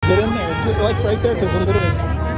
Get in there. Get, like right there, because literally.